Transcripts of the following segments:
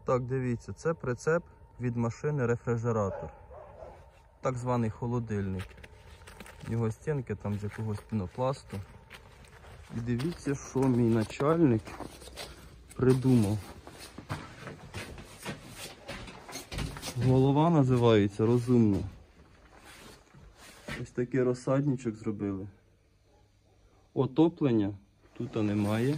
Так, дивіться, це прицеп від машини рефрижератор. Так званий холодильник. Його стінки там з якогось пінопласту. І дивіться, що мій начальник придумав. Голова називається розумно. Ось такий розсадничок зробили. Отоплення тут немає.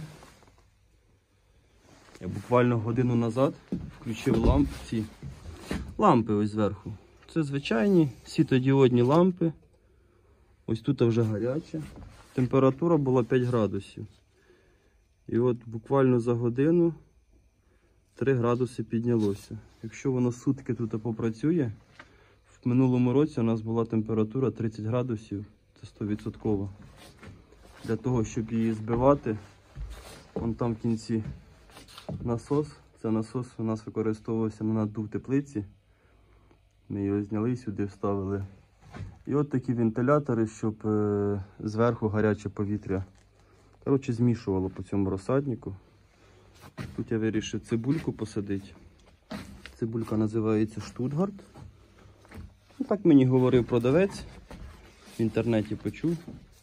Я буквально годину назад включив ці лампи ось зверху. Це звичайні світодіодні лампи. Ось тут вже гаряче. Температура була 5 градусів. І от буквально за годину 3 градуси піднялося. Якщо воно сутки тут попрацює, в минулому році у нас була температура 30 градусів, це 100%. Для того, щоб її збивати, вон там в кінці насос. Це насос у нас використовувався на наддув теплиці. Ми його зняли, сюди вставили. І от такі вентилятори, щоб зверху гаряче повітря, коротше, змішувало по цьому розсаднику. Тут я вирішив цибульку посадити. Цибулька називається Штутгарт. Ну, так мені говорив продавець, в інтернеті почув.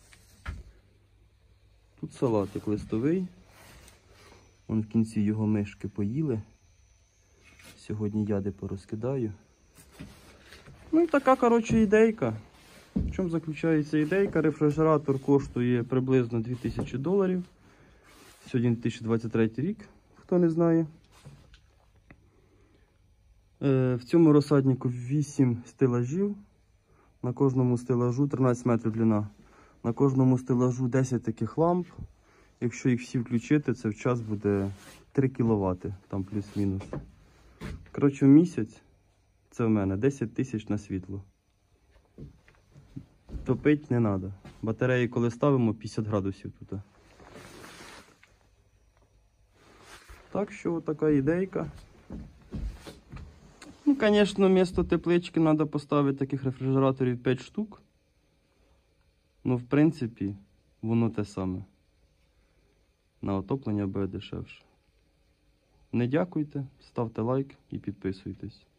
Тут салатик листовий. Вон в кінці його мишки поїли. Сьогодні яди порозкидаю. Ну і така, коротше, ідейка. В чому заключається ідейка? Рефрижератор коштує приблизно $2000. Сьогодні 2023 рік, хто не знає. В цьому розсаднику 8 стелажів. На кожному стелажу 13 метрів длина. На кожному стелажу 10 таких ламп. Якщо їх всі включити, це в час буде 3 кВт, там плюс-мінус. Коротше, в місяць це в мене 10 тисяч на світло. Топить не треба. Батареї, коли ставимо, 50 градусів тут. Так що, така ідейка. Ну, звісно, вмісто теплички треба поставити таких рефрижераторів 5 штук. Ну, в принципі, воно те саме. На отоплення буде дешевше. Не дякуйте, ставте лайк і підписуйтесь.